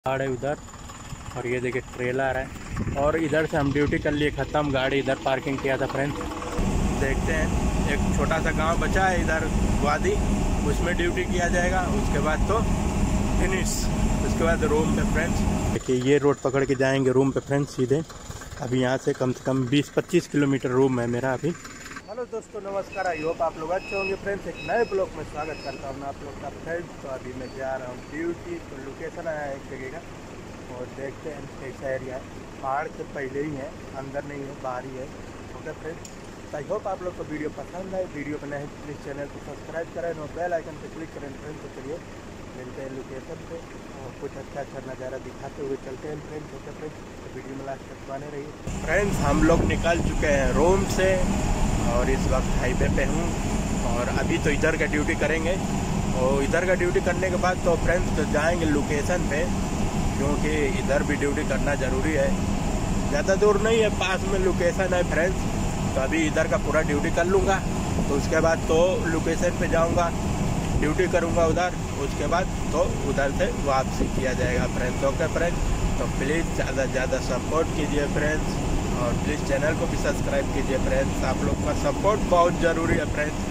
पहाड़ है उधर। और ये देखिए ट्रेलर है। और इधर से हम ड्यूटी कर लिए ख़त्म, गाड़ी इधर पार्किंग किया था फ्रेंड्स। देखते हैं, एक छोटा सा गांव बचा है इधर वादी, उसमें ड्यूटी किया जाएगा। उसके बाद तो फिनिश, उसके बाद रूम पे फ्रेंड्स। देखिए ये रोड पकड़ के जाएंगे रूम पे फ्रेंड्स सीधे। अभी यहाँ से कम 20-25 किलोमीटर रूम है मेरा अभी। हेलो दोस्तों, नमस्कार। आई होप आप लोग अच्छे होंगे फ्रेंड्स। एक नए ब्लॉग में स्वागत करता हूँ मैं आप लोग का फ्रेंड्स। तो अभी मैं जा रहा हूँ ड्यूटी, तो लोकेशन आया है एक जगह का और देखते हैं कैसा एरिया है। पहाड़ से पहले ही है, अंदर नहीं है, बाहर ही है। ओके फ्रेंड्स, तो आई होप आप लोग को वीडियो पसंद है। वीडियो को नए प्लीज़ चैनल को सब्सक्राइब करें और बेल आइकन पर क्लिक करें फ्रेंड्स। तो चलिए मिलते हैं लोकेशन पे और कुछ अच्छा नज़ारा दिखाते हुए चलते हैं फ्रेंड्स। ओके फ्रेंड्स, तो वीडियो में लास्ट तक बने रहिए फ्रेंड्स। हम लोग निकल चुके हैं रूम से और इस वक्त हाईवे पे हूँ और अभी तो इधर का ड्यूटी करेंगे। और इधर का ड्यूटी करने के बाद तो फ्रेंड्स तो जाएंगे लोकेशन पे, क्योंकि इधर भी ड्यूटी करना ज़रूरी है। ज़्यादा दूर नहीं है, पास में लोकेशन है फ्रेंड्स। तो अभी इधर का पूरा ड्यूटी कर लूँगा, तो उसके बाद तो लोकेशन पे जाऊँगा, ड्यूटी करूँगा उधर। उसके बाद तो उधर से वापसी किया जाएगा फ्रेंड्स। ओके फ्रेंड्स, तो प्लीज़ ज़्यादा से ज़्यादा सपोर्ट कीजिए फ्रेंड्स और प्लीज़ चैनल को भी सब्सक्राइब कीजिए फ्रेंड्स। आप लोग का सपोर्ट बहुत ज़रूरी है फ्रेंड्स।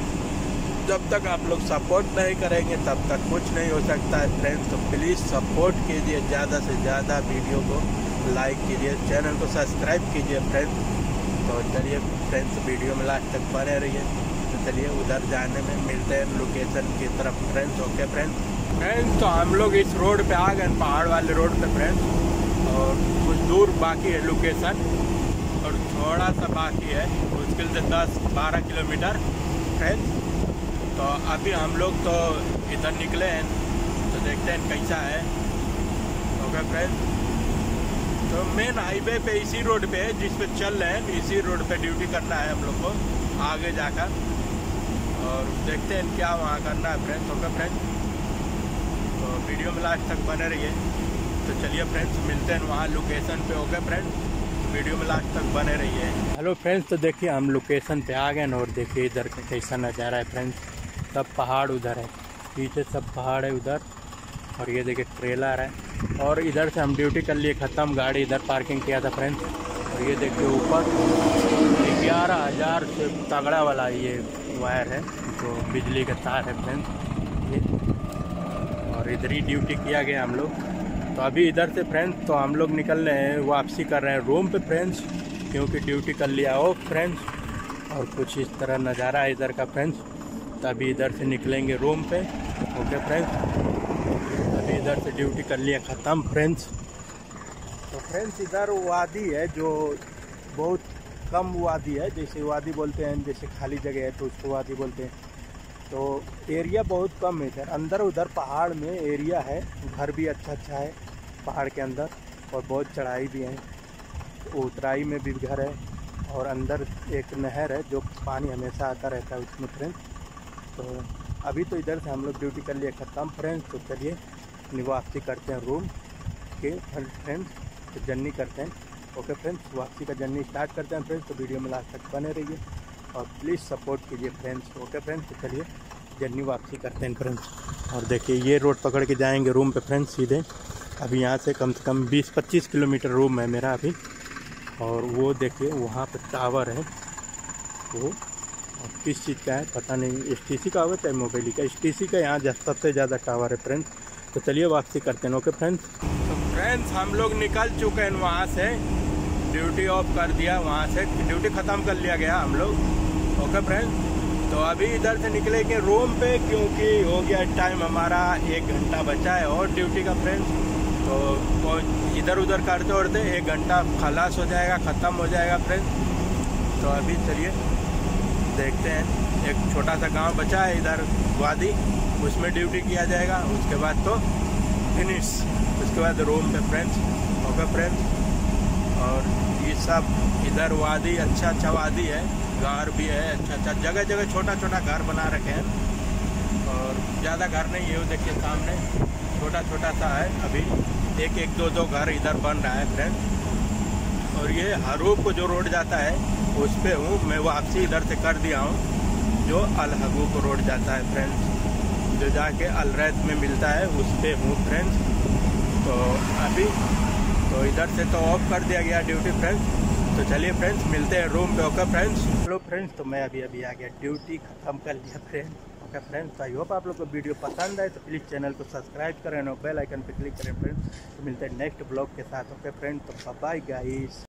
जब तक आप लोग सपोर्ट नहीं करेंगे तब तक कुछ नहीं हो सकता है फ्रेंड्स। तो प्लीज़ सपोर्ट कीजिए, ज़्यादा से ज़्यादा वीडियो को लाइक कीजिए, चैनल को सब्सक्राइब कीजिए फ्रेंड्स। तो चलिए फ्रेंड्स, वीडियो में लास्ट तक बने रहिए। तो चलिए उधर जाने में मिलते हैं लोकेशन की तरफ फ्रेंड्स। ओके फ्रेंड्स, तो हम लोग इस रोड पे आ गए, पहाड़ वाले रोड पे फ्रेंड्स। और कुछ दूर बाकी है लोकेशन और थोड़ा सा बाकी है, मुश्किल से 10-12 किलोमीटर फ्रेंड्स। तो अभी हम लोग तो इधर निकले हैं, तो देखते हैं कैसा है। ओके फ्रेंड्स, तो मेन हाईवे पे इसी रोड पे है जिस पे चल रहे हैं, इसी रोड पे ड्यूटी करना है हम लोग को आगे जाकर। और देखते हैं क्या वहाँ करना है फ्रेंड्स। ओके फ्रेंड्स, तो वीडियो में लास्ट तक बने रहिए। तो चलिए फ्रेंड्स, मिलते हैं वहाँ लोकेशन पे। ओके फ्रेंड्स, वीडियो में लास्ट तक बने रहिए। हेलो फ्रेंड्स, तो देखिए हम लोकेशन पे आ गए और देखिए इधर का कैसा नज़ारा है फ्रेंड्स। सब पहाड़ उधर है, पीछे सब पहाड़ है उधर। और ये देखिए ट्रेलर है। और इधर से हम ड्यूटी कर लिए ख़त्म, गाड़ी इधर पार्किंग किया था फ्रेंड्स। और ये देखिए ऊपर 11,000 से तगड़ा वाला ये वायर है, जो बिजली का तार है फ्रेंड्स ये। और इधर ही ड्यूटी किया गया हम लोग। तो अभी इधर से फ्रेंड्स तो हम लोग निकल रहे हैं, वापसी कर रहे हैं रूम पे फ्रेंड्स, क्योंकि ड्यूटी कर लिया हो फ्रेंड्स। और कुछ इस तरह नज़ारा है इधर का फ्रेंड्स। तो अभी इधर से निकलेंगे रूम पे। ओके फ्रेंड्स, अभी इधर से ड्यूटी कर लिया ख़त्म फ्रेंड्स। तो फ्रेंड्स इधर वादी है, जो बहुत कम वादी है, जैसे वादी बोलते हैं, जैसे खाली जगह है तो उसको वादी बोलते हैं। तो एरिया बहुत कम है इधर, अंदर उधर पहाड़ में एरिया है। घर भी अच्छा है पहाड़ के अंदर और बहुत चढ़ाई भी है। उतराई में भी घर है और अंदर एक नहर है जो पानी हमेशा आता रहता है उसमें फ्रेंड्स। तो अभी तो इधर से हम लोग ड्यूटी कर लिए ख़त्म फ्रेंड्स। तो चलिए वापसी करते हैं रूम के फ्रेंड्स, तो जर्नी करते हैं। ओके फ्रेंड्स, वापसी का जर्नी स्टार्ट करते हैं फ्रेंड्स। तो वीडियो में लास्ट तक बने रहिए और प्लीज़ सपोर्ट कीजिए फ्रेंड्स। ओके फ्रेंड्स, तो चलिए जर्नी वापसी करते हैं फ्रेंड्स। और देखिए ये रोड पकड़ के जाएंगे रूम पे फ्रेंड्स सीधे। अभी यहाँ से कम 20-25 किलोमीटर रूम है मेरा अभी। और वो देखिए वहाँ पर टावर है, वो और किस चीज़ का है पता नहीं, STC का होगा चाहे मोबाइल का। STC का यहाँ सबसे ज़्यादा टावर है फ्रेंड्स। तो चलिए वापसी करते हैं। ओके फ्रेंड्स, तो फ्रेंड्स हम लोग निकल चुके हैं वहाँ से, ड्यूटी ऑफ कर दिया, वहाँ से ड्यूटी ख़त्म कर लिया गया हम लोग। ओके फ्रेंड्स, तो अभी इधर से निकलेंगे रूम पे, क्योंकि हो गया टाइम हमारा, 1 घंटा बचा है और ड्यूटी का फ्रेंड्स। तो इधर उधर करते उड़ते 1 घंटा खलास हो जाएगा, ख़त्म हो जाएगा फ्रेंड्स। तो अभी चलिए देखते हैं, एक छोटा सा गांव बचा है इधर वादी, उसमें ड्यूटी किया जाएगा। उसके बाद तो फिनिश, उसके बाद रूम पे फ्रेंड्स। ओके फ्रेंड्स, और ये सब इधर वादी अच्छा वादी है, घर भी है अच्छा जगह जगह छोटा घर बना रखे हैं। और ज़्यादा घर नहीं है, वो देखिए सामने छोटा सा है। अभी 1-1, 2-2 घर इधर बन रहा है फ्रेंड्स। और ये हरूप को जो रोड जाता है उस पे हूँ मैं, वापसी इधर से कर दिया हूँ, जो अलहगू को रोड जाता है फ्रेंड्स, जो जाके अलरैत में मिलता है, उस पे हूँ फ्रेंड्स। तो अभी तो इधर से तो ऑफ कर दिया गया ड्यूटी फ्रेंड्स। तो चलिए फ्रेंड्स मिलते हैं रूम पे। Okay friends. हेलो फ्रेंड्स, तो मैं अभी आ गया, ड्यूटी ख़त्म कर लिया friends. Okay friends, I hope आप लोग को वीडियो पसंद आए तो प्लीज़ चैनल को सब्सक्राइब करें और बेल आइकन पर क्लिक करें फ्रेंड्स। तो मिलते हैं नेक्स्ट ब्लॉग के साथ। ओके फ्रेंड्स, तो बाय गाइस।